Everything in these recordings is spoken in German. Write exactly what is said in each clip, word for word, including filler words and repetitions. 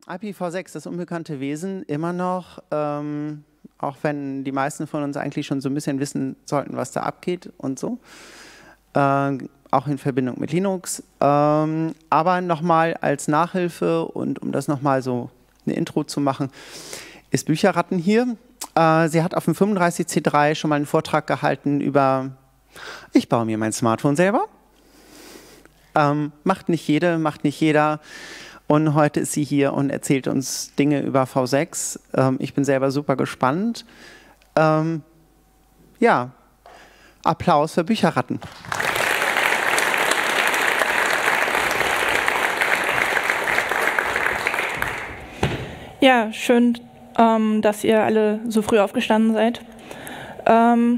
I P v sechs, das unbekannte Wesen, immer noch, ähm, auch wenn die meisten von uns eigentlich schon so ein bisschen wissen sollten, was da abgeht und so, äh, auch in Verbindung mit Linux. Ähm, aber nochmal als Nachhilfe und um das nochmal so eine Intro zu machen, ist Bücherratten hier. Äh, sie hat auf dem fünfunddreißig C drei schon mal einen Vortrag gehalten über, ich baue mir mein Smartphone selber. Ähm, macht nicht jede, macht nicht jeder. Und heute ist sie hier und erzählt uns Dinge über v sechs. Ähm, ich bin selber super gespannt. Ähm, ja, Applaus für Bücherratten. Ja, schön, ähm, dass ihr alle so früh aufgestanden seid. Ähm,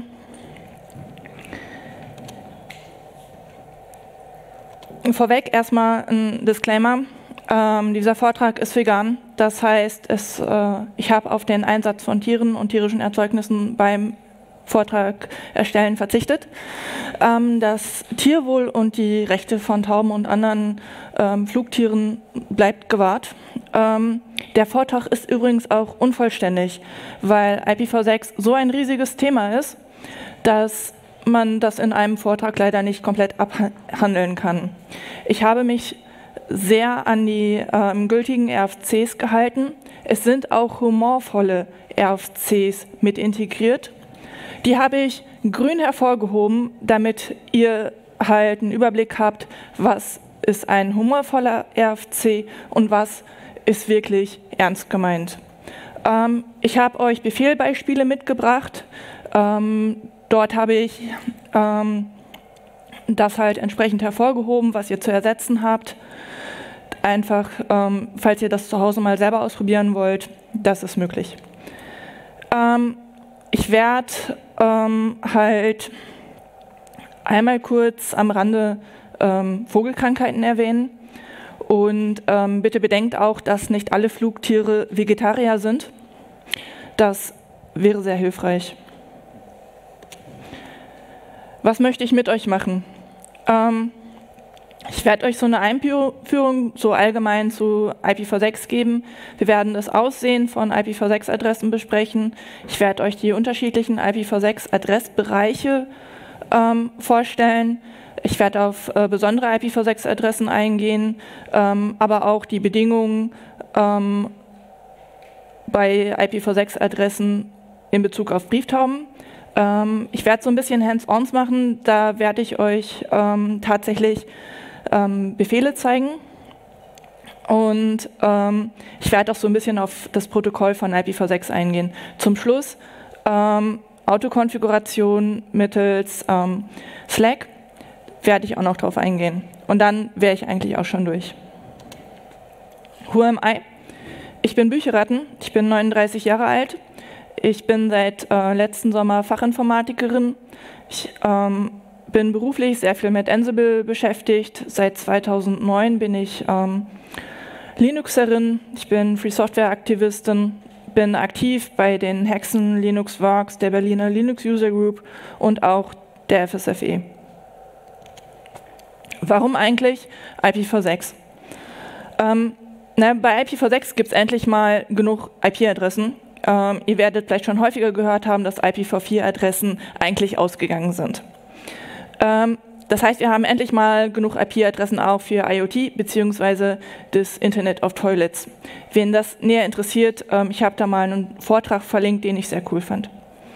vorweg erstmal ein Disclaimer. Ähm, dieser Vortrag ist vegan, das heißt, es, äh, ich habe auf den Einsatz von Tieren und tierischen Erzeugnissen beim Vortrag erstellen verzichtet. Ähm, das Tierwohl und die Rechte von Tauben und anderen ähm, Flugtieren bleibt gewahrt. Ähm, der Vortrag ist übrigens auch unvollständig, weil I P v sechs so ein riesiges Thema ist, dass man das in einem Vortrag leider nicht komplett abhandeln kann. Ich habe mich sehr an die ähm, gültigen R F Cs gehalten. Es sind auch humorvolle R F Cs mit integriert. Die habe ich grün hervorgehoben, damit ihr halt einen Überblick habt, was ist ein humorvoller R F C und was ist wirklich ernst gemeint. Ähm, ich habe euch Befehlbeispiele mitgebracht. Ähm, dort habe ich ähm, das halt entsprechend hervorgehoben, was ihr zu ersetzen habt. Einfach, ähm, falls ihr das zu Hause mal selber ausprobieren wollt, das ist möglich. Ähm, ich werde ähm, halt einmal kurz am Rande ähm, Vogelkrankheiten erwähnen. Und ähm, bitte bedenkt auch, dass nicht alle Flugtiere Vegetarier sind. Das wäre sehr hilfreich. Was möchte ich mit euch machen? Ähm, Ich werde euch so eine Einführung so allgemein zu I P v sechs geben. Wir werden das Aussehen von I P v sechs Adressen besprechen. Ich werde euch die unterschiedlichen I P v sechs Adressbereiche ähm, vorstellen. Ich werde auf äh, besondere I P v sechs Adressen eingehen, ähm, aber auch die Bedingungen ähm, bei I P v sechs Adressen in Bezug auf Brieftauben. Ähm, ich werde so ein bisschen Hands-ons machen. Da werde ich euch ähm, tatsächlich Ähm, Befehle zeigen und ähm, ich werde auch so ein bisschen auf das Protokoll von I P v sechs eingehen. Zum Schluss ähm, Autokonfiguration mittels ähm, Slack werde ich auch noch drauf eingehen und dann wäre ich eigentlich auch schon durch. Who am I? Ich bin Bücherratten, ich bin neununddreißig Jahre alt, ich bin seit äh, letzten Sommer Fachinformatikerin. Ich ähm, bin beruflich sehr viel mit Ansible beschäftigt. Seit zweitausendneun bin ich ähm, Linuxerin, ich bin Free Software Aktivistin, bin aktiv bei den Hexen, Linux Works, der Berliner Linux User Group und auch der F S F E. Warum eigentlich I P v sechs? Ähm, na, bei I P v sechs gibt es endlich mal genug I P-Adressen. Ähm, ihr werdet vielleicht schon häufiger gehört haben, dass I P v vier Adressen eigentlich ausgegangen sind. Das heißt, wir haben endlich mal genug I P-Adressen auch für IoT bzw. das Internet of Toilets. Wen das näher interessiert, ich habe da mal einen Vortrag verlinkt, den ich sehr cool fand.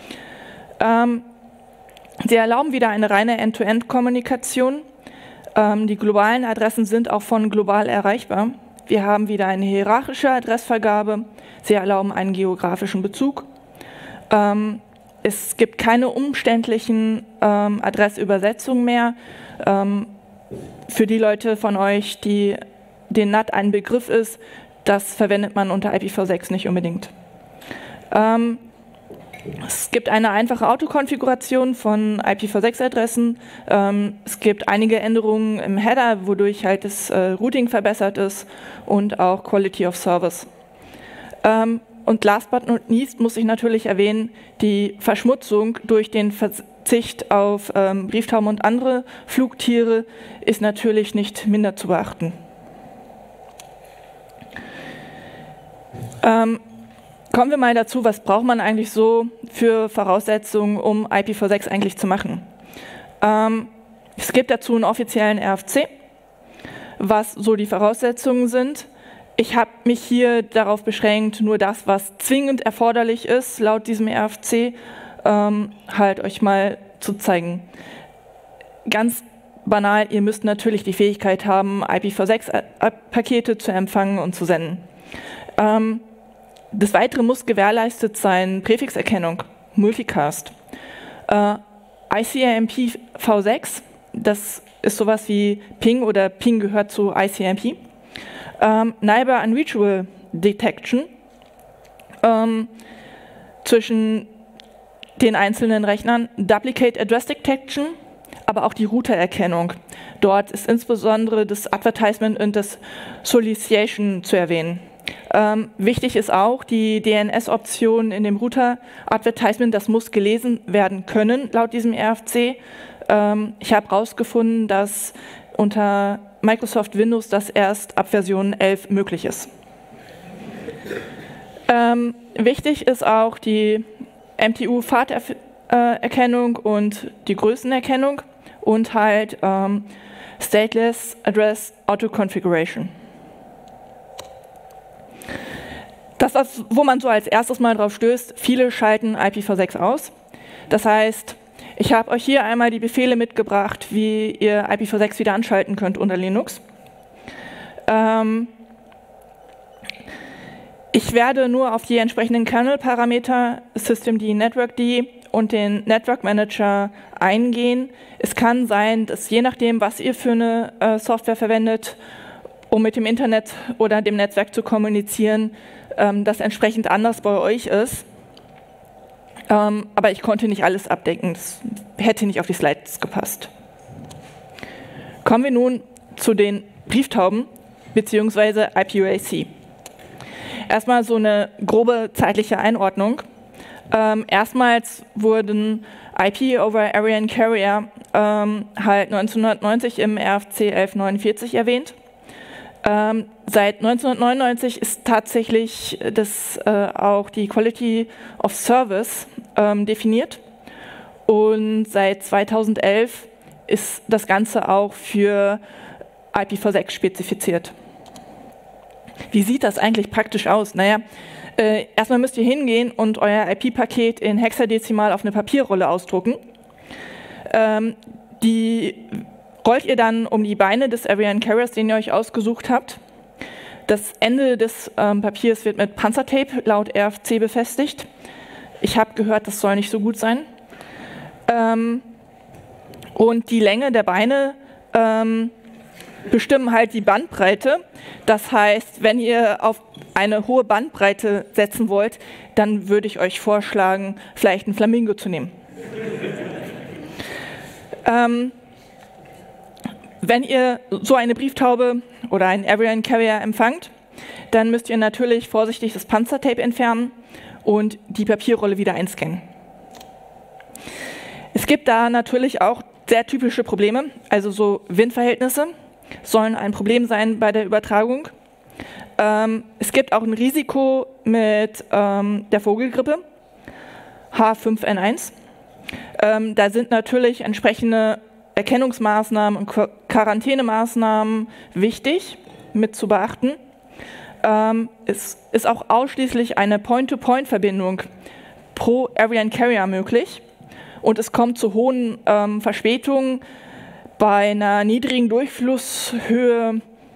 Sie erlauben wieder eine reine End-to-End-Kommunikation. Die globalen Adressen sind auch von global erreichbar. Wir haben wieder eine hierarchische Adressvergabe. Sie erlauben einen geografischen Bezug. Es gibt keine umständlichen ähm, Adressübersetzungen mehr. Ähm, für die Leute von euch, die den N A T ein Begriff ist, das verwendet man unter I P v sechs nicht unbedingt. Ähm, es gibt eine einfache Autokonfiguration von I P v sechs Adressen. Ähm, es gibt einige Änderungen im Header, wodurch halt das äh, Routing verbessert ist und auch Quality of Service. Ähm, Und last but not least muss ich natürlich erwähnen, die Verschmutzung durch den Verzicht auf ähm, Brieftauben und andere Flugtiere ist natürlich nicht minder zu beachten. Ähm, kommen wir mal dazu, was braucht man eigentlich so für Voraussetzungen, um I P v sechs eigentlich zu machen. Ähm, es gibt dazu einen offiziellen R F C, was so die Voraussetzungen sind. Ich habe mich hier darauf beschränkt, nur das, was zwingend erforderlich ist, laut diesem R F C, ähm, halt euch mal zu zeigen. Ganz banal, ihr müsst natürlich die Fähigkeit haben, I P v sechs Pakete zu empfangen und zu senden. Ähm, des Weiteren muss gewährleistet sein Präfixerkennung, Multicast. Äh, I C M P v sechs, das ist sowas wie Ping oder Ping gehört zu I C M P. Ähm, Neighbor Unreachable Detection ähm, zwischen den einzelnen Rechnern, Duplicate Address Detection, aber auch die Routererkennung. Dort ist insbesondere das Advertisement und das Solicitation zu erwähnen. Ähm, wichtig ist auch die D N S-Option in dem Router-Advertisement, das muss gelesen werden können, laut diesem R F C. Ähm, ich habe herausgefunden, dass unter Microsoft Windows das erst ab Version elf möglich ist. Ähm, wichtig ist auch die M T U-Fahrterkennung und die Größenerkennung und halt ähm, Stateless Address Auto-Configuration. Das, was, wo man so als erstes mal drauf stößt, viele schalten I P v sechs aus. Das heißt, ich habe euch hier einmal die Befehle mitgebracht, wie ihr I P v sechs wieder anschalten könnt unter Linux. Ähm, ich werde nur auf die entsprechenden Kernel-Parameter, Systemd, Networkd und den Network Manager eingehen. Es kann sein, dass je nachdem, was ihr für eine äh, Software verwendet, um mit dem Internet oder dem Netzwerk zu kommunizieren, ähm, das entsprechend anders bei euch ist. Ähm, aber ich konnte nicht alles abdecken, das hätte nicht auf die Slides gepasst. Kommen wir nun zu den Brieftauben bzw. I P U A C. Erstmal so eine grobe zeitliche Einordnung. Ähm, erstmals wurden I P over Area and Carrier ähm, halt neunzehnhundertneunzig im R F C elf neunundvierzig erwähnt. Ähm, seit neunzehnhundertneunundneunzig ist tatsächlich das, äh, auch die Quality of Service ähm, definiert und seit zweitausendelf ist das Ganze auch für I P v sechs spezifiziert. Wie sieht das eigentlich praktisch aus? Naja, äh, erstmal müsst ihr hingehen und euer I P-Paket in hexadezimal auf eine Papierrolle ausdrucken. Ähm, die rollt ihr dann um die Beine des Area and Carriers, den ihr euch ausgesucht habt. Das Ende des ähm, Papiers wird mit Panzertape laut R F C befestigt. Ich habe gehört, das soll nicht so gut sein. Ähm, und die Länge der Beine ähm, bestimmen halt die Bandbreite. Das heißt, wenn ihr auf eine hohe Bandbreite setzen wollt, dann würde ich euch vorschlagen, vielleicht einen Flamingo zu nehmen. ähm, Wenn ihr so eine Brieftaube oder einen Area and Carrier empfangt, dann müsst ihr natürlich vorsichtig das Panzertape entfernen und die Papierrolle wieder einscannen. Es gibt da natürlich auch sehr typische Probleme, also so Windverhältnisse sollen ein Problem sein bei der Übertragung. Ähm, es gibt auch ein Risiko mit ähm, der Vogelgrippe, H fünf N eins. Ähm, da sind natürlich entsprechende Erkennungsmaßnahmen und Quarantänemaßnahmen wichtig, mit zu beachten. Ähm, es ist auch ausschließlich eine Point-to-Point-Verbindung pro Area and Carrier möglich und es kommt zu hohen ähm, Verspätungen bei einer niedrigen Durchflusshöhe,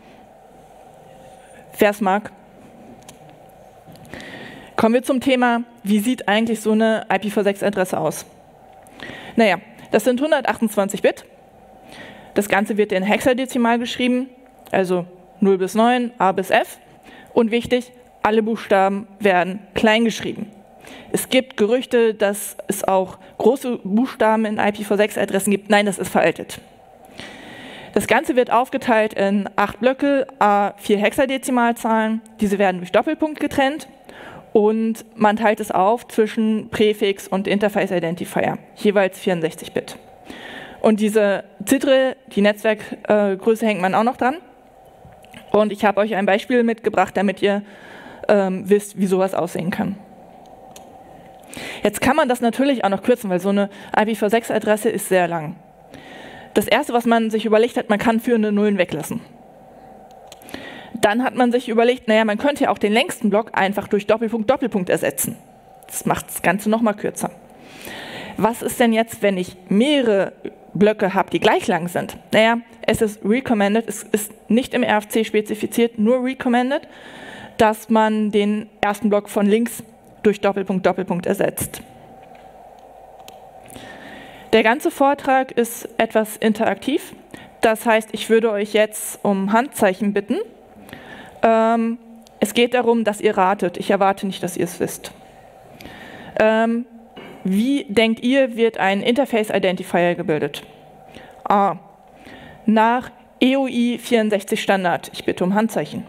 wer es mag. Kommen wir zum Thema, wie sieht eigentlich so eine I P v sechs Adresse aus? Naja, das sind hundertachtundzwanzig Bit. Das Ganze wird in hexadezimal geschrieben, also null bis neun, A bis F. Und wichtig, alle Buchstaben werden klein geschrieben. Es gibt Gerüchte, dass es auch große Buchstaben in I P v sechs Adressen gibt. Nein, das ist veraltet. Das Ganze wird aufgeteilt in acht Blöcke, a vier Hexadezimalzahlen. Diese werden durch Doppelpunkt getrennt. Und man teilt es auf zwischen Präfix und Interface Identifier, jeweils vierundsechzig Bit. Und diese Zitre, die Netzwerkgröße, äh, hängt man auch noch dran. Und ich habe euch ein Beispiel mitgebracht, damit ihr ähm, wisst, wie sowas aussehen kann. Jetzt kann man das natürlich auch noch kürzen, weil so eine I P v sechs Adresse ist sehr lang. Das Erste, was man sich überlegt hat, man kann führende Nullen weglassen. Dann hat man sich überlegt, naja, man könnte ja auch den längsten Block einfach durch Doppelpunkt, Doppelpunkt ersetzen. Das macht das Ganze noch mal kürzer. Was ist denn jetzt, wenn ich mehrere Blöcke habe, die gleich lang sind? Naja, es ist recommended, es ist nicht im R F C spezifiziert, nur recommended, dass man den ersten Block von links durch Doppelpunkt, Doppelpunkt ersetzt. Der ganze Vortrag ist etwas interaktiv. Das heißt, ich würde euch jetzt um Handzeichen bitten. Ähm, es geht darum, dass ihr ratet. Ich erwarte nicht, dass ihr es wisst. Ähm, wie denkt ihr, wird ein Interface Identifier gebildet? A. Nach E U I vierundsechzig Standard. Ich bitte um Handzeichen.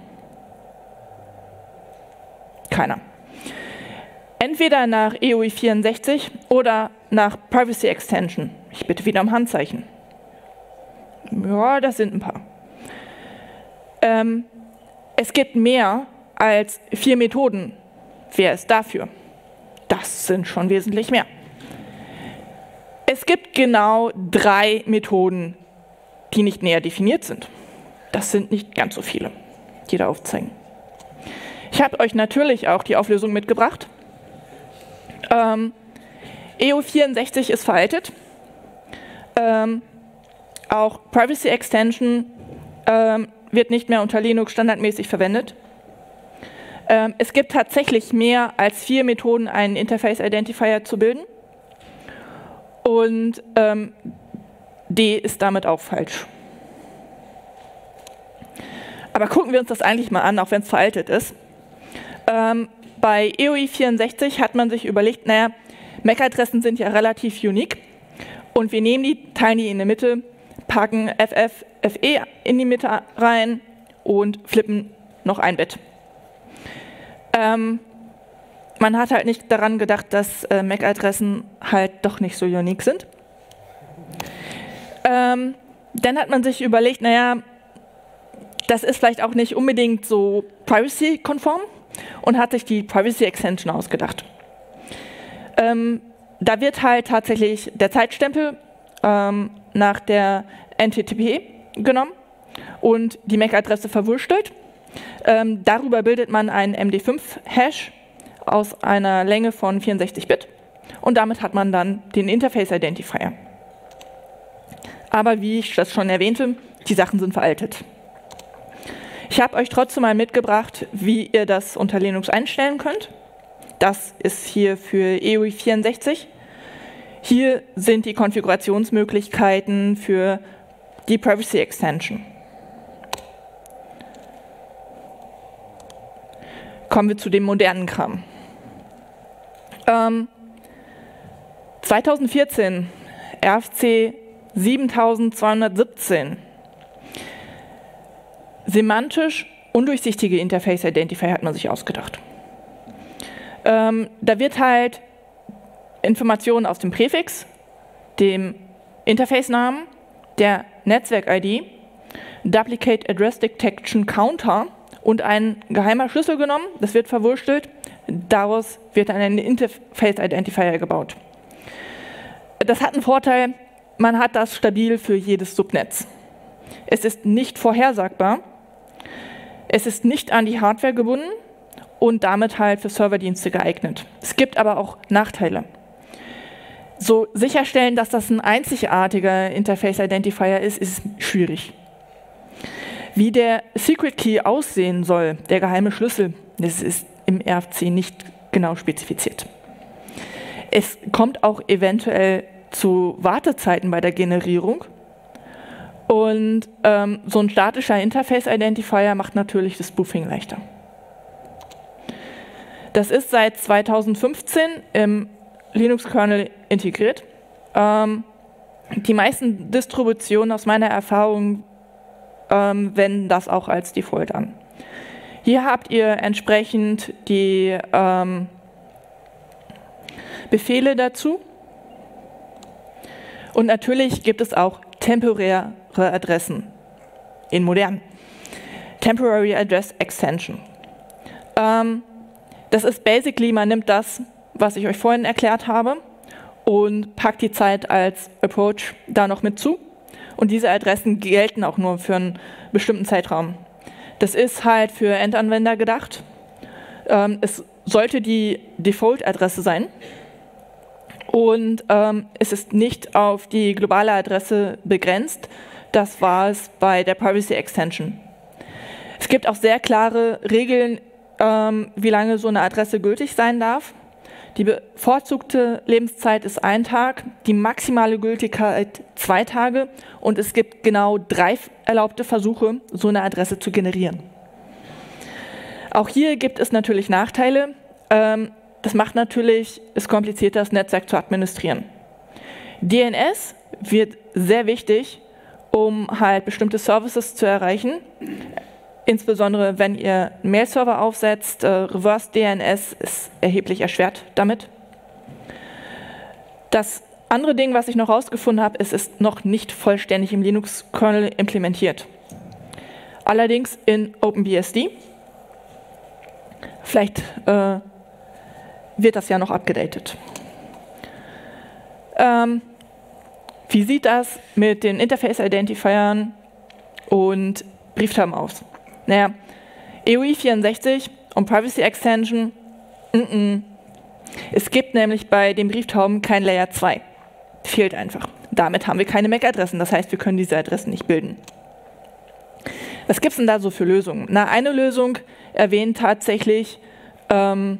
Keiner. Entweder nach E U I vierundsechzig oder nach Privacy Extension. Ich bitte wieder um Handzeichen. Ja, das sind ein paar. Ähm, es gibt mehr als vier Methoden. Wer ist dafür? Das sind schon wesentlich mehr. Es gibt genau drei Methoden, die nicht näher definiert sind. Das sind nicht ganz so viele, die da aufzeigen. Ich habe euch natürlich auch die Auflösung mitgebracht. Ähm, E U vierundsechzig ist veraltet. Ähm, auch Privacy Extension ähm, wird nicht mehr unter Linux standardmäßig verwendet. Ähm, es gibt tatsächlich mehr als vier Methoden, einen Interface Identifier zu bilden. Und ähm, D ist damit auch falsch. Aber gucken wir uns das eigentlich mal an, auch wenn es veraltet ist. Ähm, bei E U I vierundsechzig hat man sich überlegt, naja, M A C-Adressen sind ja relativ unique und wir nehmen die, teilen die in der Mitte, packen F F, F E in die Mitte rein und flippen noch ein Bit. Ähm, man hat halt nicht daran gedacht, dass äh, M A C-Adressen halt doch nicht so unique sind. Ähm, dann hat man sich überlegt, naja, das ist vielleicht auch nicht unbedingt so privacy-konform und hat sich die Privacy Extension ausgedacht. Ähm, da wird halt tatsächlich der Zeitstempel ähm, nach der N T T P genommen und die M A C-Adresse verwurstelt. Ähm, darüber bildet man einen M D fünf Hash aus einer Länge von vierundsechzig Bit und damit hat man dann den Interface Identifier. Aber wie ich das schon erwähnte, die Sachen sind veraltet. Ich habe euch trotzdem mal mitgebracht, wie ihr das unter Linux einstellen könnt. Das ist hier für E U I vierundsechzig. Hier sind die Konfigurationsmöglichkeiten für die Privacy Extension. Kommen wir zu dem modernen Kram. Ähm, zweitausendvierzehn, R F C siebentausendzweihundertsiebzehn. Semantisch undurchsichtige Interface Identifier hat man sich ausgedacht. Ähm, da wird halt Informationen aus dem Präfix, dem Interface-Namen, der Netzwerk-I D, Duplicate Address Detection Counter und ein geheimer Schlüssel genommen, das wird verwurstelt, daraus wird dann ein Interface Identifier gebaut. Das hat einen Vorteil, man hat das stabil für jedes Subnetz. Es ist nicht vorhersagbar, es ist nicht an die Hardware gebunden und damit halt für Serverdienste geeignet. Es gibt aber auch Nachteile. So sicherstellen, dass das ein einzigartiger Interface Identifier ist, ist schwierig. Wie der Secret Key aussehen soll, der geheime Schlüssel, das ist im R F C nicht genau spezifiziert. Es kommt auch eventuell zu Wartezeiten bei der Generierung. Und ähm, so ein statischer Interface Identifier macht natürlich das Spoofing leichter. Das ist seit zweitausendfünfzehn im Linux-Kernel integriert. Ähm, die meisten Distributionen aus meiner Erfahrung ähm, wenden das auch als Default an. Hier habt ihr entsprechend die ähm, Befehle dazu. Und natürlich gibt es auch temporäre Adressen in modern. Temporary Address Extension. Ähm, das ist basically, man nimmt das, was ich euch vorhin erklärt habe, und packt die Zeit als Approach da noch mit zu. Und diese Adressen gelten auch nur für einen bestimmten Zeitraum. Das ist halt für Endanwender gedacht. Ähm, es sollte die Default-Adresse sein. Und ähm, es ist nicht auf die globale Adresse begrenzt. Das war es bei der Privacy Extension. Es gibt auch sehr klare Regeln, ähm, wie lange so eine Adresse gültig sein darf. Die bevorzugte Lebenszeit ist ein Tag, die maximale Gültigkeit zwei Tage und es gibt genau drei erlaubte Versuche, so eine Adresse zu generieren. Auch hier gibt es natürlich Nachteile. Ähm, das macht natürlich es komplizierter, das Netzwerk zu administrieren. D N S wird sehr wichtig, um halt bestimmte Services zu erreichen. Insbesondere wenn ihr einen Mail-Server aufsetzt, äh, Reverse D N S ist erheblich erschwert damit. Das andere Ding, was ich noch herausgefunden habe, ist, es ist noch nicht vollständig im Linux-Kernel implementiert. Allerdings in OpenBSD. Vielleicht äh, wird das ja noch abgedatet. Ähm, wie sieht das mit den Interface-Identifiern und Brieftauben aus? Naja, E U I vierundsechzig und Privacy Extension, mm -mm. Es gibt nämlich bei den Brieftauben kein Layer zwei. Fehlt einfach. Damit haben wir keine M A C-Adressen, das heißt, wir können diese Adressen nicht bilden. Was gibt es denn da so für Lösungen? Na, eine Lösung erwähnt tatsächlich, ähm,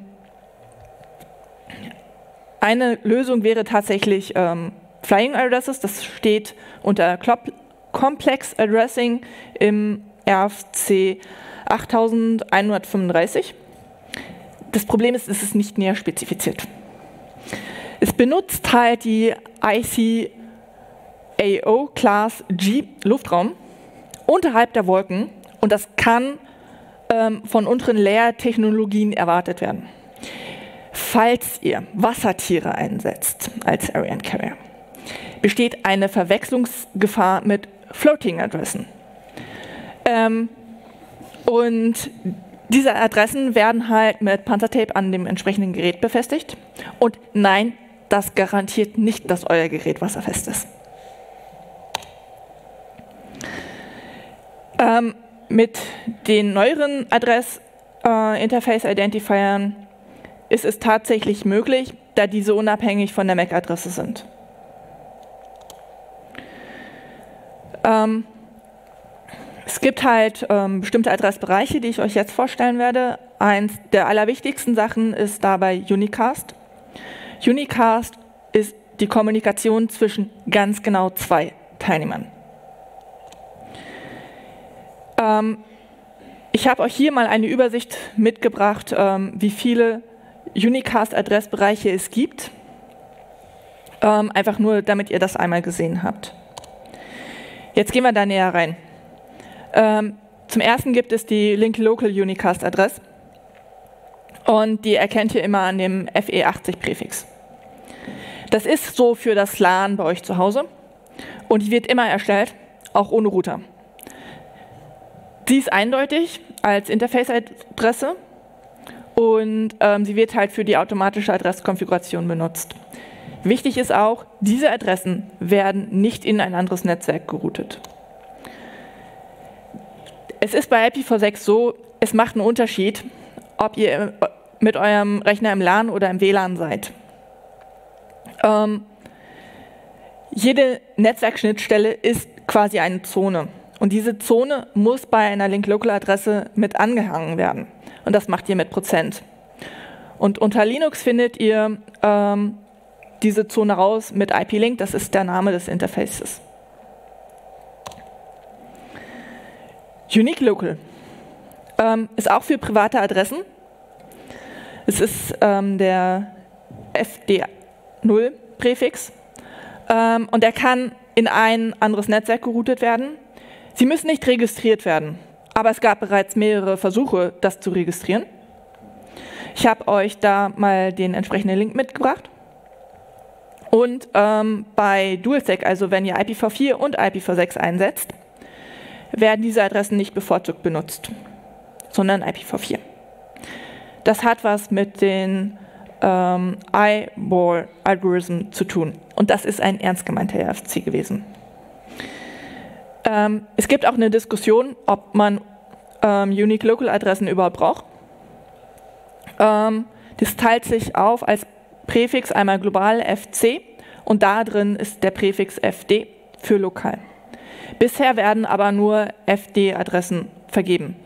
eine Lösung wäre tatsächlich ähm, Flying Addresses, das steht unter Complex Addressing im R F C achttausendeinhundertfünfunddreißig. Das Problem ist, es ist nicht näher spezifiziert. Es benutzt halt die I C A O Class G Luftraum unterhalb der Wolken und das kann ähm, von unteren Layer-Technologien erwartet werden. Falls ihr Wassertiere einsetzt als Area Carrier, besteht eine Verwechslungsgefahr mit Floating-Adressen. Ähm, und diese Adressen werden halt mit Panzertape an dem entsprechenden Gerät befestigt. Und nein, das garantiert nicht, dass euer Gerät wasserfest ist. Ähm, mit den neueren Adress-Interface-Identifiern äh, ist es tatsächlich möglich, da diese unabhängig von der M A C-Adresse sind. Ähm, es gibt halt ähm, bestimmte Adressbereiche, die ich euch jetzt vorstellen werde. Eins der allerwichtigsten Sachen ist dabei Unicast. Unicast ist die Kommunikation zwischen ganz genau zwei Teilnehmern. Ähm, ich habe euch hier mal eine Übersicht mitgebracht, ähm, wie viele Unicast-Adressbereiche es gibt. Ähm, einfach nur, damit ihr das einmal gesehen habt. Jetzt gehen wir da näher rein. Ähm, zum ersten gibt es die Link Local Unicast Adress und die erkennt ihr immer an dem F E achtzig Präfix. Das ist so für das LAN bei euch zu Hause und die wird immer erstellt, auch ohne Router. Sie ist eindeutig als Interface-Adresse und ähm, sie wird halt für die automatische Adresskonfiguration benutzt. Wichtig ist auch, diese Adressen werden nicht in ein anderes Netzwerk geroutet. Es ist bei I P v sechs so, es macht einen Unterschied, ob ihr mit eurem Rechner im LAN oder im W LAN seid. Ähm, jede Netzwerkschnittstelle ist quasi eine Zone. Und diese Zone muss bei einer Link-Local-Adresse mit angehangen werden. Und das macht ihr mit Prozent. Und unter Linux findet ihr ähm, diese Zone raus mit I P-Link, das ist der Name des Interfaces. Unique Local ähm, ist auch für private Adressen. Es ist ähm, der F D null Präfix ähm, und er kann in ein anderes Netzwerk geroutet werden. Sie müssen nicht registriert werden, aber es gab bereits mehrere Versuche, das zu registrieren. Ich habe euch da mal den entsprechenden Link mitgebracht. Und ähm, bei DualSec, also wenn ihr I P v vier und I P v sechs einsetzt, werden diese Adressen nicht bevorzugt benutzt, sondern I P v vier. das hat was mit den ähm, Eyeball-Algorithmen zu tun. Und das ist ein ernst gemeinter R F C gewesen. Ähm, es gibt auch eine Diskussion, ob man ähm, Unique Local Adressen überhaupt braucht. Ähm, das teilt sich auf als Präfix einmal global F C und da drin ist der Präfix F D für lokal. Bisher werden aber nur F D-Adressen vergeben.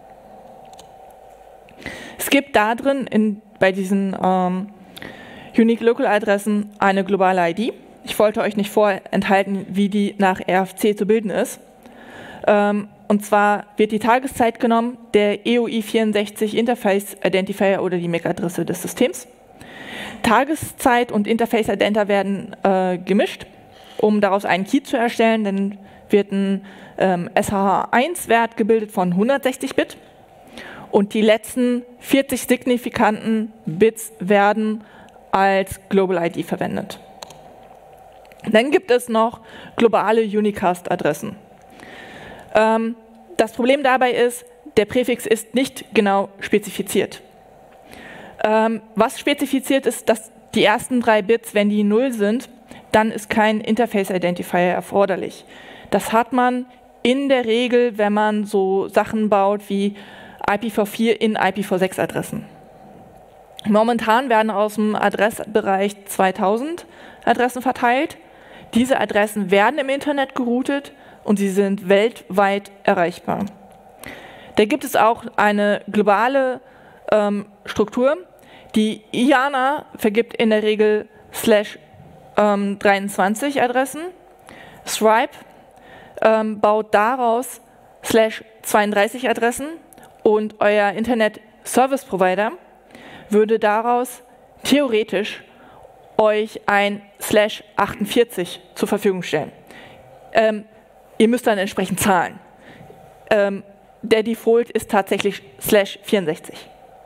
Es gibt da drin in, bei diesen ähm, Unique Local Adressen eine globale I D. Ich wollte euch nicht vorenthalten, wie die nach R F C zu bilden ist. Ähm, und zwar wird die Tageszeit genommen, der E O I vierundsechzig Interface Identifier oder die M A C-Adresse des Systems. Tageszeit und Interface Identifier werden äh, gemischt, um daraus einen Key zu erstellen. Dann wird ein ähm, S H H eins Wert gebildet von hundertsechzig Bit. Und die letzten vierzig signifikanten Bits werden als Global I D verwendet. Dann gibt es noch globale Unicast-Adressen. Ähm, das Problem dabei ist, der Präfix ist nicht genau spezifiziert. Ähm, was spezifiziert ist, dass die ersten drei Bits, wenn die null sind, dann ist kein Interface-Identifier erforderlich. Das hat man in der Regel, wenn man so Sachen baut wie I P v vier in I P v sechs Adressen. Momentan werden aus dem Adressbereich zweitausend Adressen verteilt. Diese Adressen werden im Internet geroutet und sie sind weltweit erreichbar. Da gibt es auch eine globale ähm, Struktur. Die I A N A vergibt in der Regel slash ähm, dreiundzwanzig Adressen. Stripe ähm, baut daraus slash zweiunddreißig Adressen. Und euer Internet Service Provider würde daraus theoretisch euch ein slash achtundvierzig zur Verfügung stellen. Ähm, ihr müsst dann entsprechend zahlen. Ähm, der Default ist tatsächlich slash vierundsechzig.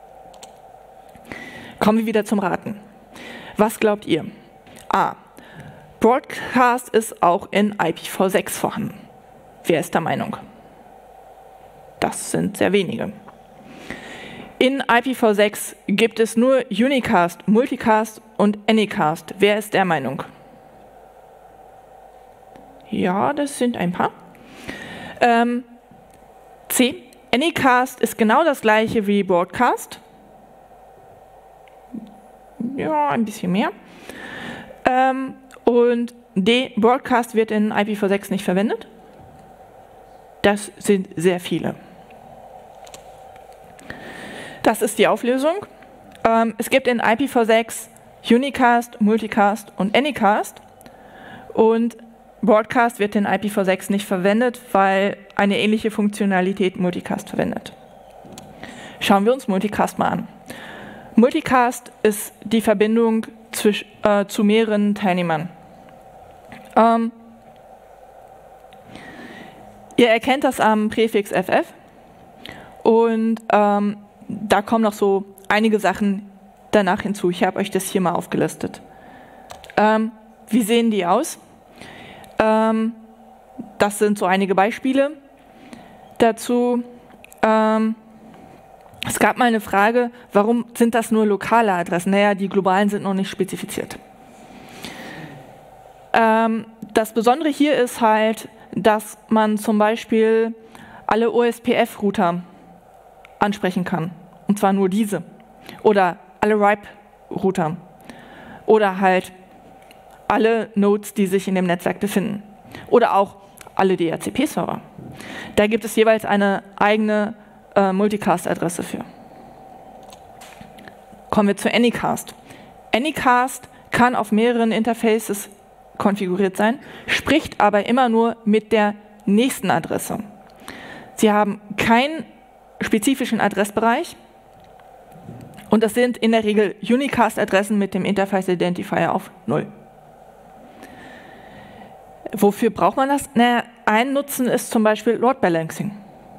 Kommen wir wieder zum Raten. Was glaubt ihr? A. Broadcast ist auch in I P v sechs vorhanden. Wer ist der Meinung? Das sind sehr wenige. In I P v sechs gibt es nur Unicast, Multicast und Anycast. Wer ist der Meinung? Ja, das sind ein paar. Ähm, C. Anycast ist genau das gleiche wie Broadcast. Ja, ein bisschen mehr. Ähm, und D. Broadcast wird in I P v sechs nicht verwendet. Das sind sehr viele. Das ist die Auflösung. Ähm, es gibt in I P v sechs Unicast, Multicast und Anycast. Und Broadcast wird in I P v sechs nicht verwendet, weil eine ähnliche Funktionalität Multicast verwendet. Schauen wir uns Multicast mal an. Multicast ist die Verbindung zwisch, äh, zu mehreren Teilnehmern. Ähm, ihr erkennt das am Präfix F F und ähm, da kommen noch so einige Sachen danach hinzu. Ich habe euch das hier mal aufgelistet. Ähm, wie sehen die aus? Ähm, das sind so einige Beispiele dazu. Ähm, es gab mal eine Frage, warum sind das nur lokale Adressen? Naja, die globalen sind noch nicht spezifiziert. Ähm, das Besondere hier ist halt, dass man zum Beispiel alle O S P F-Router ansprechen kann. Und zwar nur diese. Oder alle R I P-Router. Oder halt alle Nodes, die sich in dem Netzwerk befinden. Oder auch alle D H C P-Server. Da gibt es jeweils eine eigene äh, Multicast-Adresse für. Kommen wir zu Anycast. Anycast kann auf mehreren Interfaces konfiguriert sein, spricht aber immer nur mit der nächsten Adresse. Sie haben keinen spezifischen Adressbereich und das sind in der Regel Unicast-Adressen mit dem Interface Identifier auf null. Wofür braucht man das? Naja, ein Nutzen ist zum Beispiel Load Balancing.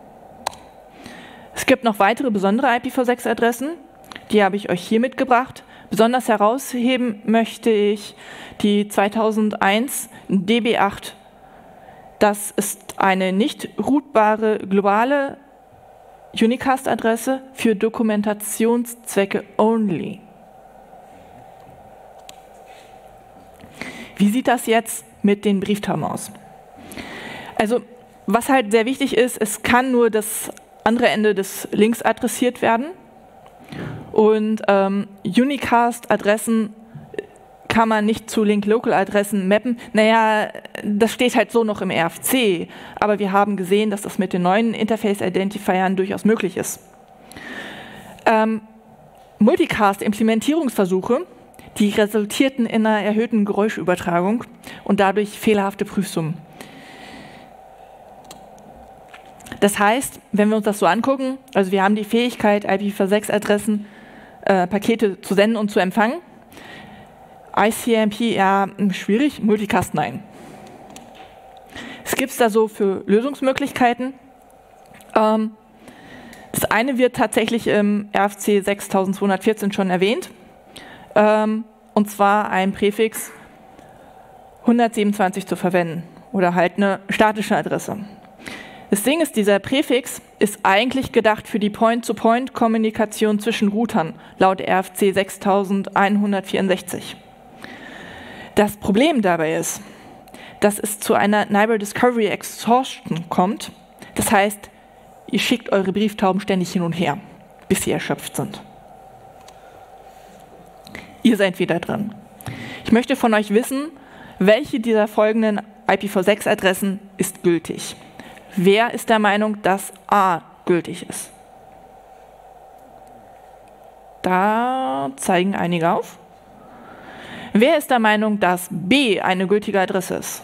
Es gibt noch weitere besondere I P v sechs Adressen, die habe ich euch hier mitgebracht. Besonders herausheben möchte ich die zweitausendeins D B acht. Das ist eine nicht routbare globale Unicast-Adresse für Dokumentationszwecke only. Wie sieht das jetzt mit den Brieftauben aus? Also, was halt sehr wichtig ist, es kann nur das andere Ende des Links adressiert werden. Und ähm, Unicast-Adressen kann man nicht zu Link-Local-Adressen mappen. Naja, das steht halt so noch im R F C, aber wir haben gesehen, dass das mit den neuen Interface-Identifiern durchaus möglich ist. Ähm, Multicast-Implementierungsversuche, die resultierten in einer erhöhten Geräuschübertragung und dadurch fehlerhafte Prüfsummen. Das heißt, wenn wir uns das so angucken, also wir haben die Fähigkeit, I P v sechs Adressen, äh, Pakete zu senden und zu empfangen. I C M P, ja, schwierig, Multicast, nein. Es gibt da so für Lösungsmöglichkeiten. Ähm, das eine wird tatsächlich im R F C sechstausendzweihundertvierzehn schon erwähnt, ähm, und zwar ein Präfix hundertsiebenundzwanzig zu verwenden oder halt eine statische Adresse. Das Ding ist, dieser Präfix ist eigentlich gedacht für die Point-to-Point-Kommunikation zwischen Routern, laut R F C sechstausendeinhundertvierundsechzig. Das Problem dabei ist, dass es zu einer Neighbor Discovery Exhaustion kommt. Das heißt, ihr schickt eure Brieftauben ständig hin und her, bis sie erschöpft sind. Ihr seid wieder dran. Ich möchte von euch wissen, welche dieser folgenden I P v sechs Adressen ist gültig. Wer ist der Meinung, dass A gültig ist? Da zeigen einige auf. Wer ist der Meinung, dass B eine gültige Adresse ist?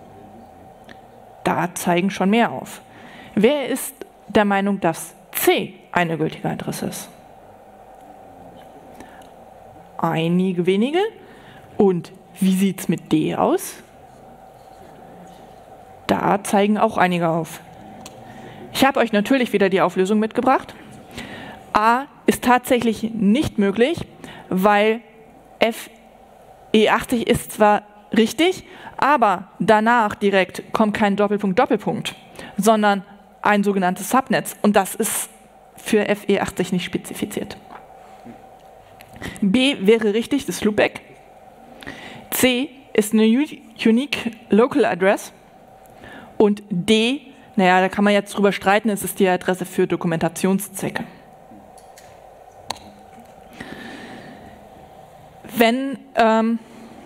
Da zeigen schon mehr auf. Wer ist der Meinung, dass C eine gültige Adresse ist? Einige wenige. Und wie sieht es mit D aus? Da zeigen auch einige auf. Ich habe euch natürlich wieder die Auflösung mitgebracht. A ist tatsächlich nicht möglich, weil F E achtzig ist zwar richtig, aber danach direkt kommt kein Doppelpunkt, Doppelpunkt, sondern ein sogenanntes Subnetz. Und das ist für F E achtzig nicht spezifiziert. B wäre richtig, das Loopback. C ist eine Unique Local Address. Und D, naja, da kann man jetzt drüber streiten, es ist die Adresse für Dokumentationszwecke. Wenn, ähm,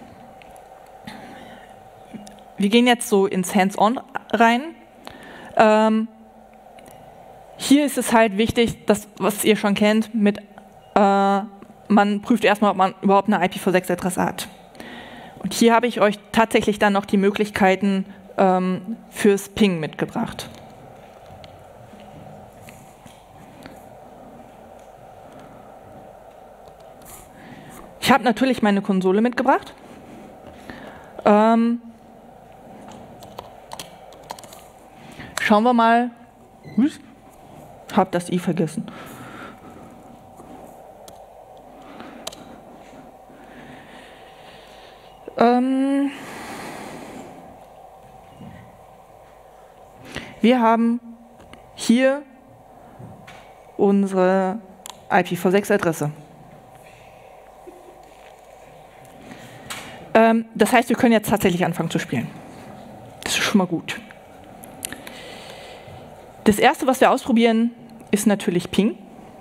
wir gehen jetzt so ins Hands-on rein. Ähm, hier ist es halt wichtig, das, was ihr schon kennt, mit, äh, man prüft erstmal, ob man überhaupt eine I P v sechs Adresse hat. Und hier habe ich euch tatsächlich dann noch die Möglichkeiten ähm, fürs Ping mitgebracht. Ich habe natürlich meine Konsole mitgebracht. Ähm, schauen wir mal. Ich habe das I vergessen. Ähm, wir haben hier unsere I P v sechs Adresse. Ähm, das heißt, wir können jetzt tatsächlich anfangen zu spielen. Das ist schon mal gut. Das erste, was wir ausprobieren, ist natürlich Ping.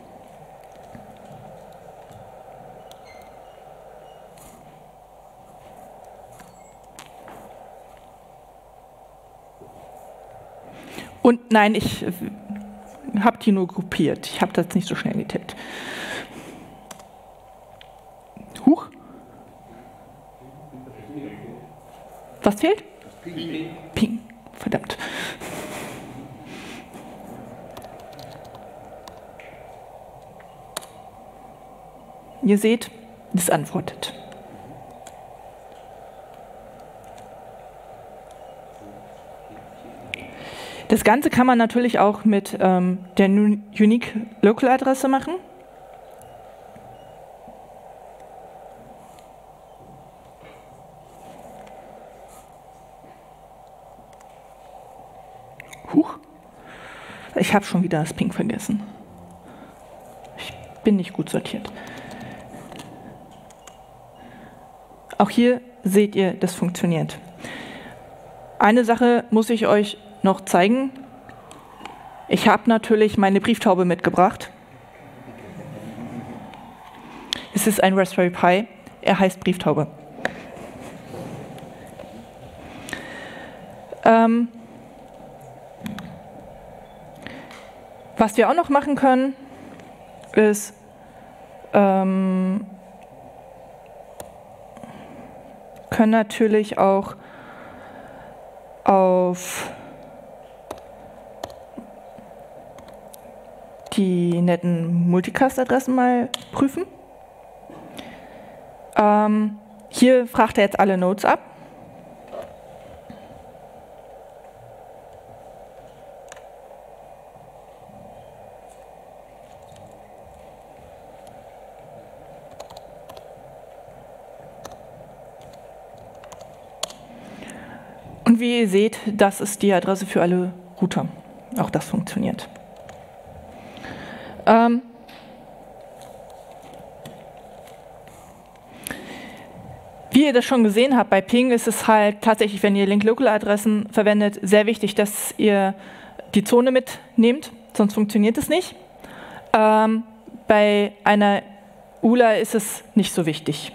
Und nein, ich habe die nur gruppiert. Ich habe das nicht so schnell getippt. Huch. Was fehlt? Ping. Ping. Verdammt. Ihr seht, es antwortet. Das Ganze kann man natürlich auch mit ähm, der Unique Local Adresse machen. Huch. Ich habe schon wieder das Ping vergessen. Ich bin nicht gut sortiert. Auch hier seht ihr, das funktioniert. Eine Sache muss ich euch noch zeigen. Ich habe natürlich meine Brieftaube mitgebracht. Es ist ein Raspberry Pi. Er heißt Brieftaube. Ähm, was wir auch noch machen können, ist ähm, können natürlich auch auf die netten Multicast-Adressen mal prüfen. Ähm, hier fragt er jetzt alle Nodes ab. Und wie ihr seht, das ist die Adresse für alle Router. Auch das funktioniert. Ähm Wie ihr das schon gesehen habt, bei Ping ist es halt tatsächlich, wenn ihr Link-Local-Adressen verwendet, sehr wichtig, dass ihr die Zone mitnehmt, sonst funktioniert es nicht. Ähm, bei einer U L A ist es nicht so wichtig.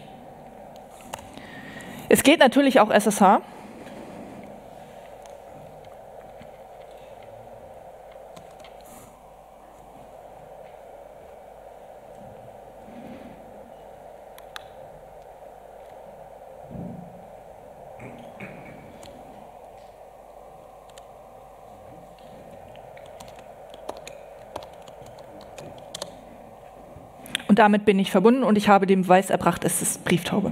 Es geht natürlich auch S S H. Und damit bin ich verbunden und ich habe den Beweis erbracht, es ist Brieftaube.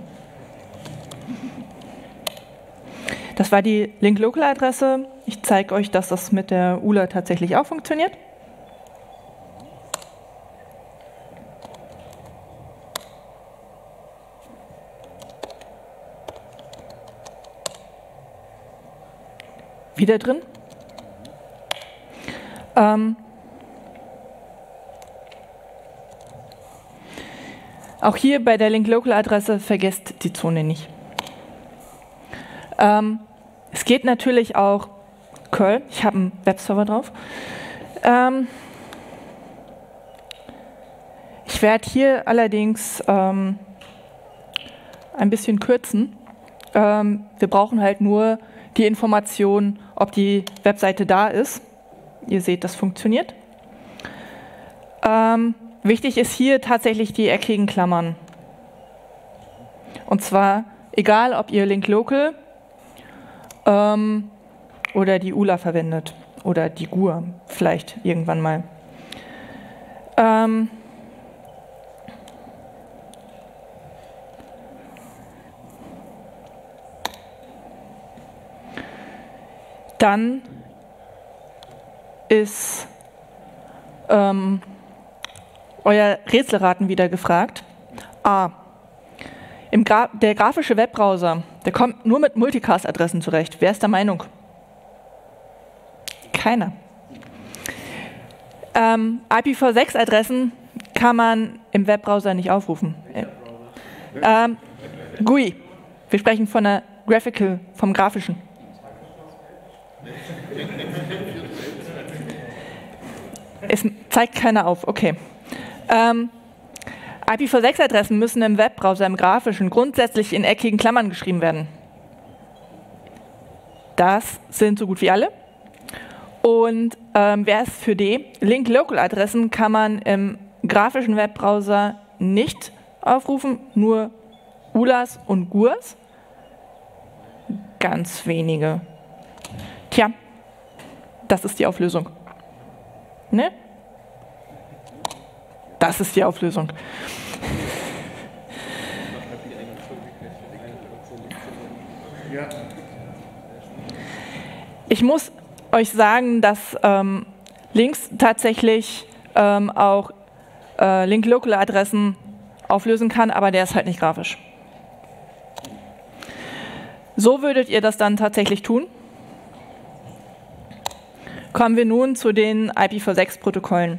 Das war die Link-Local-Adresse. Ich zeige euch, dass das mit der U L A tatsächlich auch funktioniert. Wieder drin. Ähm, Auch hier bei der Link-Local-Adresse vergesst die Zone nicht. Ähm, es geht natürlich auch curl. Ich habe einen Webserver drauf. Ähm, ich werde hier allerdings ähm, ein bisschen kürzen. Ähm, wir brauchen halt nur die Information, ob die Webseite da ist. Ihr seht, das funktioniert. Ähm, Wichtig ist hier tatsächlich die eckigen Klammern. Und zwar, egal ob ihr Link Local ähm, oder die U L A verwendet oder die G U A vielleicht irgendwann mal. Ähm, dann ist ähm, euer Rätselraten wieder gefragt. A. Im Gra der grafische Webbrowser, der kommt nur mit Multicast-Adressen zurecht. Wer ist der Meinung? Keiner. Ähm, I P v sechs Adressen kann man im Webbrowser nicht aufrufen. Ähm, G U I. Wir sprechen von der Graphical, vom Grafischen. Es zeigt keiner auf, okay. Ähm, I P v sechs Adressen müssen im Webbrowser, im Grafischen, grundsätzlich in eckigen Klammern geschrieben werden. Das sind so gut wie alle. Und ähm, wer ist für D? Link-Local-Adressen kann man im grafischen Webbrowser nicht aufrufen, nur U L As und G U As. Ganz wenige. Tja, das ist die Auflösung. Ne? Das ist die Auflösung. Ich muss euch sagen, dass ähm, Links tatsächlich ähm, auch äh, Link-Local-Adressen auflösen kann, aber der ist halt nicht grafisch. So würdet ihr das dann tatsächlich tun. Kommen wir nun zu den I P v sechs Protokollen.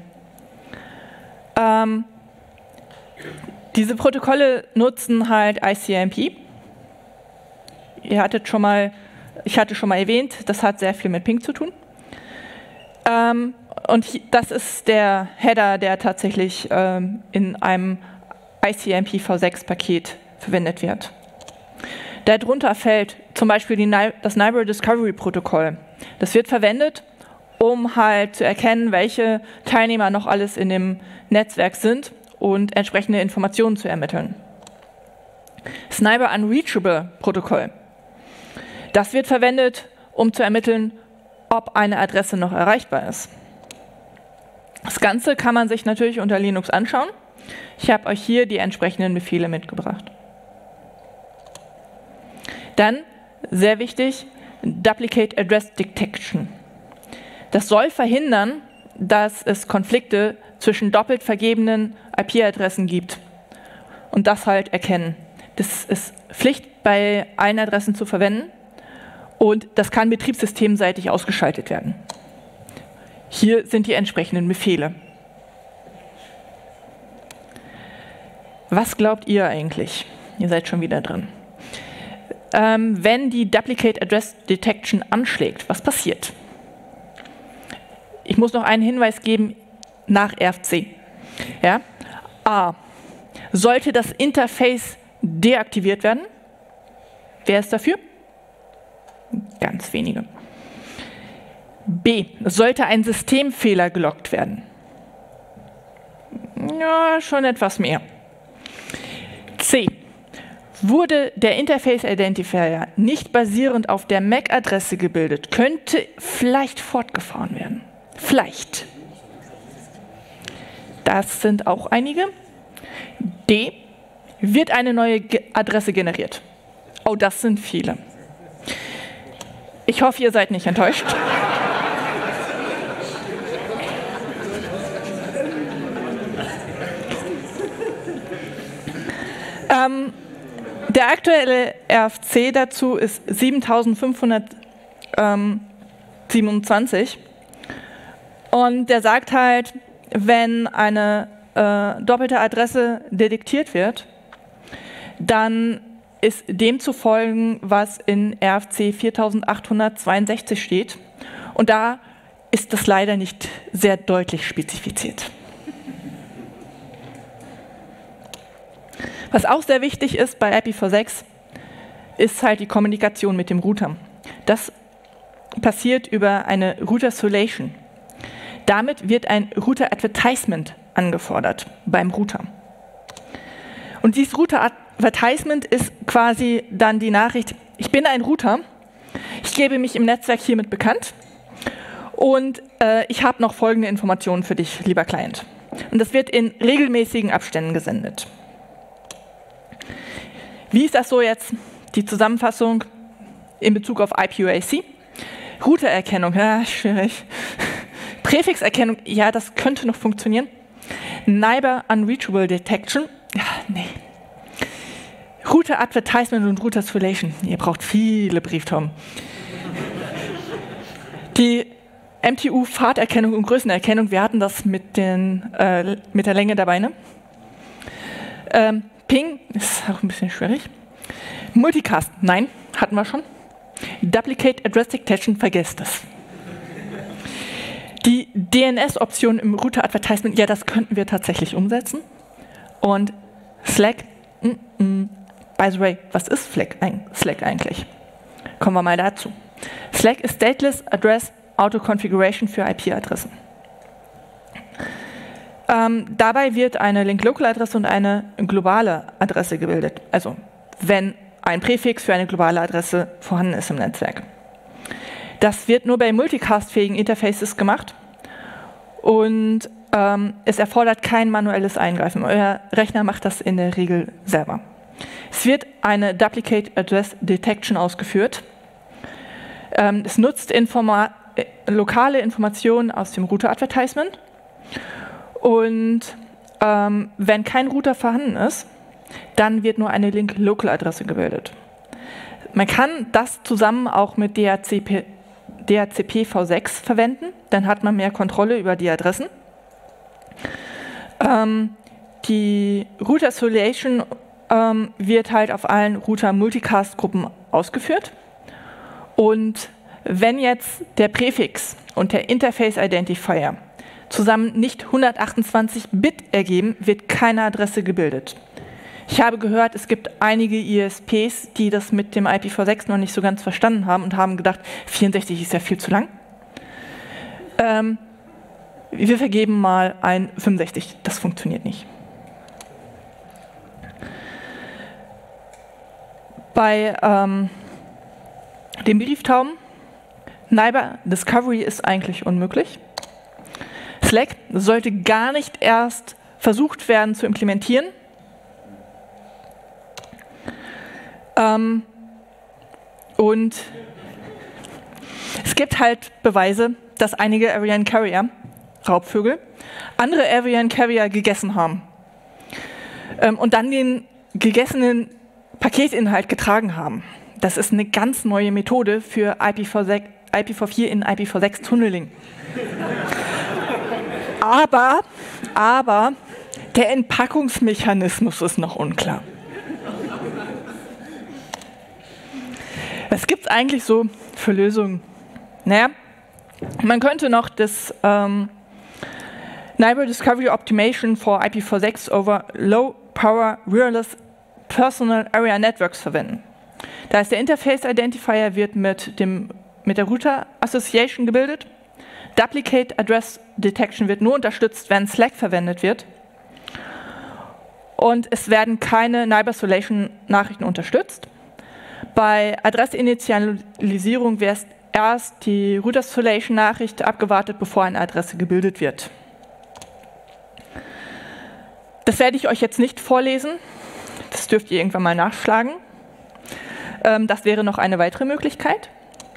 Ähm, diese Protokolle nutzen halt I C M P. Ihr hattet schon mal, ich hatte schon mal erwähnt, das hat sehr viel mit Ping zu tun. Ähm, und das ist der Header, der tatsächlich ähm, in einem I C M P v sechs Paket verwendet wird. Darunter fällt zum Beispiel die, das Neighbor Discovery Protokoll. Das wird verwendet, um halt zu erkennen, welche Teilnehmer noch alles in dem Netzwerk sind und entsprechende Informationen zu ermitteln. Das Neighbor Unreachable Protokoll. Das wird verwendet, um zu ermitteln, ob eine Adresse noch erreichbar ist. Das Ganze kann man sich natürlich unter Linux anschauen. Ich habe euch hier die entsprechenden Befehle mitgebracht. Dann, sehr wichtig, Duplicate Address Detection. Das soll verhindern, dass es Konflikte zwischen doppelt vergebenen I P-Adressen gibt und das halt erkennen. Das ist Pflicht, bei allen Adressen zu verwenden und das kann betriebssystemseitig ausgeschaltet werden. Hier sind die entsprechenden Befehle. Was glaubt ihr eigentlich? Ihr seid schon wieder dran. Ähm, wenn die Duplicate Address Detection anschlägt, was passiert? Ich muss noch einen Hinweis geben nach R F C. Ja? A. Sollte das Interface deaktiviert werden? Wer ist dafür? Ganz wenige. B. Sollte ein Systemfehler gelockt werden? Ja, schon etwas mehr. C. Wurde der Interface Identifier nicht basierend auf der M A C-Adresse gebildet, könnte vielleicht fortgefahren werden. Vielleicht. Das sind auch einige. D. Wird eine neue Ge- Adresse generiert. Oh, das sind viele. Ich hoffe, ihr seid nicht enttäuscht. ähm, der aktuelle R F C dazu ist siebentausendfünfhundertsiebenundzwanzig und der sagt halt, wenn eine äh, doppelte Adresse detektiert wird, dann ist dem zu folgen, was in R F C viertausendachthundertzweiundsechzig steht. Und da ist das leider nicht sehr deutlich spezifiziert. Was auch sehr wichtig ist bei I P v sechs, ist halt die Kommunikation mit dem Router. Das passiert über eine Router Solation. Damit wird ein Router Advertisement angefordert beim Router. Und dieses Router Advertisement ist quasi dann die Nachricht, ich bin ein Router, ich gebe mich im Netzwerk hiermit bekannt und äh, ich habe noch folgende Informationen für dich, lieber Client. Und das wird in regelmäßigen Abständen gesendet. Wie ist das so jetzt, die Zusammenfassung in Bezug auf I P u A C? Routererkennung, ja, schwierig. Präfixerkennung, ja, das könnte noch funktionieren. Neighbor Unreachable Detection, ja, nee. Router Advertisement und Router Solation, ihr braucht viele Brieftauben. Die M T U-Fahrterkennung und Größenerkennung, wir hatten das mit, den, äh, mit der Länge dabei, ne? Ähm, Ping ist auch ein bisschen schwierig. Multicast, nein, hatten wir schon. Duplicate Address Detection, vergesst das. Die D N S-Option im Router Advertisement, ja, das könnten wir tatsächlich umsetzen. Und Slack, mm, mm. By the way, was ist Slack, Slack eigentlich? Kommen wir mal dazu. Slack ist Stateless Address Auto Configuration für I P-Adressen. Ähm, dabei wird eine Link-Local-Adresse und eine globale Adresse gebildet. Also wenn ein Präfix für eine globale Adresse vorhanden ist im Netzwerk. Das wird nur bei multicast-fähigen Interfaces gemacht und ähm, es erfordert kein manuelles Eingreifen. Euer Rechner macht das in der Regel selber. Es wird eine Duplicate Address Detection ausgeführt. Ähm, es nutzt Informa- äh, lokale Informationen aus dem Router Advertisement. Und ähm, wenn kein Router vorhanden ist, dann wird nur eine Link-Local-Adresse gebildet. Man kann das zusammen auch mit D H C P v sechs verwenden. dann hat man mehr Kontrolle über die Adressen. Ähm, die Router Isolation ähm, wird halt auf allen Router-Multicast-Gruppen ausgeführt. Und wenn jetzt der Präfix und der Interface-Identifier zusammen nicht hundertachtundzwanzig Bit ergeben, wird keine Adresse gebildet. Ich habe gehört, es gibt einige I S Ps, die das mit dem I P v sechs noch nicht so ganz verstanden haben und haben gedacht, vierundsechzig ist ja viel zu lang. Ähm, wir vergeben mal ein fünfundsechzig, das funktioniert nicht. Bei ähm, dem Brieftauben, Neighbor Discovery ist eigentlich unmöglich. Slack sollte gar nicht erst versucht werden zu implementieren. Ähm, und es gibt halt Beweise, dass einige Ariane Carrier, Raubvögel, andere Ariane Carrier gegessen haben. Ähm, und dann den gegessenen Paketinhalt getragen haben. Das ist eine ganz neue Methode für I P v vier in I P v sechs Tunneling. aber, aber der Entpackungsmechanismus ist noch unklar. Was gibt es eigentlich so für Lösungen? Naja, man könnte noch das ähm, Neighbor Discovery Optimization for I P v sechs over Low Power Wireless Personal Area Networks verwenden. Da ist der Interface Identifier wird mit, dem, mit der Router Association gebildet. Duplicate Address Detection wird nur unterstützt, wenn Slack verwendet wird. Und es werden keine Neighbor Isolation Nachrichten unterstützt. Bei Adressinitialisierung wird erst die Router Isolation Nachricht abgewartet, bevor eine Adresse gebildet wird. Das werde ich euch jetzt nicht vorlesen. Das dürft ihr irgendwann mal nachschlagen. Ähm, das wäre noch eine weitere Möglichkeit.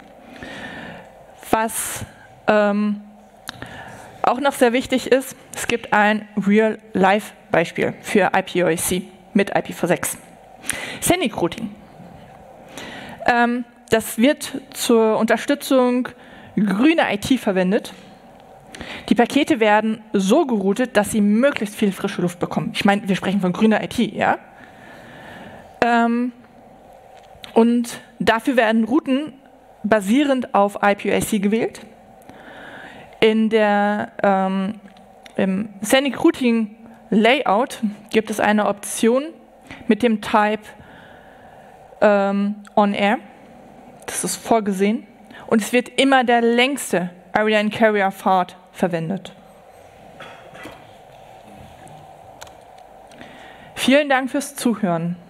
Was ähm, auch noch sehr wichtig ist, es gibt ein Real-Life-Beispiel für I P o S C mit I P v sechs. Scenic Routing. Ähm, das wird zur Unterstützung grüner I T verwendet. Die Pakete werden so geroutet, dass sie möglichst viel frische Luft bekommen. Ich meine, wir sprechen von grüner I T, ja? Ähm, und dafür werden Routen basierend auf I P o S C gewählt. In der, ähm, im Scenic Routing Layout gibt es eine Option mit dem Type ähm, On Air. Das ist vorgesehen. Und es wird immer der längste Ariane Carrier Pfad verwendet. Vielen Dank fürs Zuhören.